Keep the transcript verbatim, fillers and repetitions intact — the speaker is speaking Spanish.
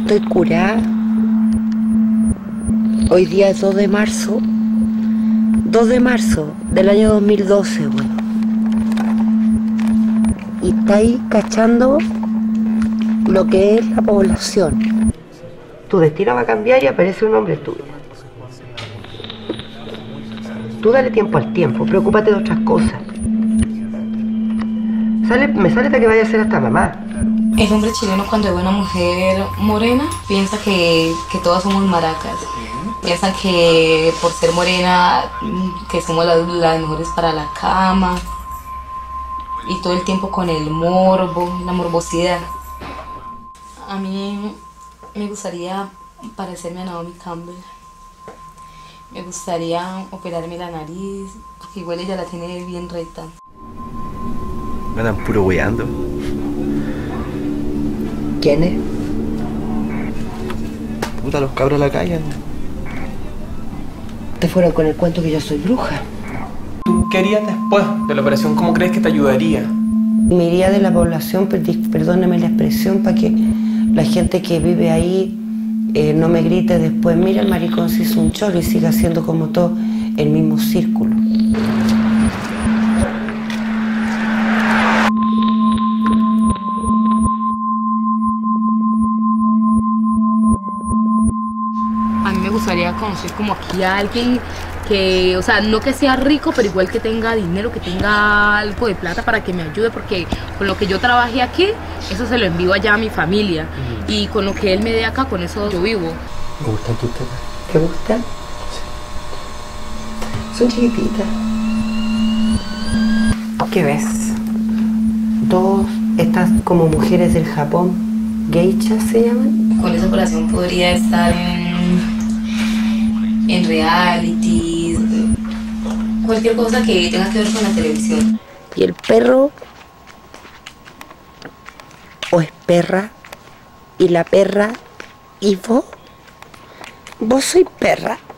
estoy curada. Hoy día es dos de marzo. dos de marzo del año dos mil doce, bueno. Y estáis cachando lo que es la población. Tu destino va a cambiar y aparece un hombre tuyo. Tú dale tiempo al tiempo, preocúpate de otras cosas. Sale, me sale hasta que vaya a ser hasta mamá. El hombre chileno cuando ve una mujer morena piensa que, que todas somos maracas. Piensan que por ser morena que somos las, las mejores para la cama. Y todo el tiempo con el morbo, la morbosidad. A mí me gustaría parecerme a Naomi Campbell. Me gustaría operarme la nariz, porque igual ella la tiene bien recta. Me andan puro weando. ¿Quién es? Puta, los cabros de la calle. Te fueron con el cuento que yo soy bruja. ¿Tú qué harías después de la operación? ¿Cómo crees que te ayudaría? Me iría de la población, perdóname la expresión, para que la gente que vive ahí eh, no me grite después, mira, el maricón se hizo un chorro, y siga siendo como todo el mismo círculo. A mí me gustaría conocer como aquí a alguien que, o sea, no que sea rico, pero igual que tenga dinero, que tenga algo de plata para que me ayude, porque con lo que yo trabajé aquí, eso se lo envío allá a mi familia. Uh-huh. Y con lo que él me dé acá, con eso yo vivo. ¿Me gustan tus tetas? ¿Te gustan? Sí. Son chiquititas. ¿Qué ves? Dos, estas como mujeres del Japón, geishas se llaman. Con esa operación podría estar en, en reality, cualquier cosa que tenga que ver con la televisión. ¿Y el perro? ¿O es perra? ¿Y la perra? ¿Y vos? ¿Vos sois perra?